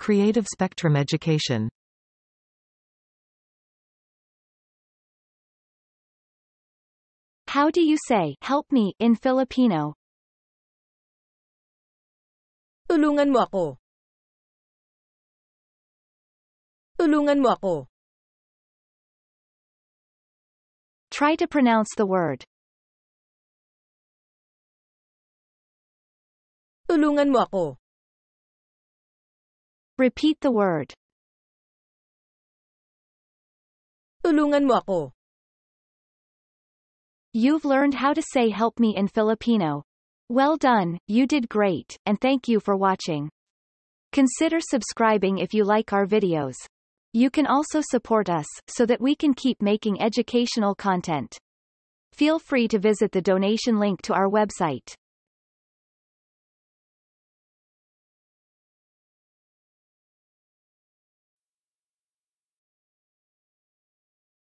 Creative spectrum education. How do you say, help me, in Filipino? Tulungan mo ako. Tulungan mo ako. Try to pronounce the word. Tulungan mo ako. Repeat the word. Tulungan mo ako. You've learned how to say help me in Filipino. Well done, you did great, and thank you for watching. Consider subscribing if you like our videos. You can also support us, so that we can keep making educational content. Feel free to visit the donation link to our website.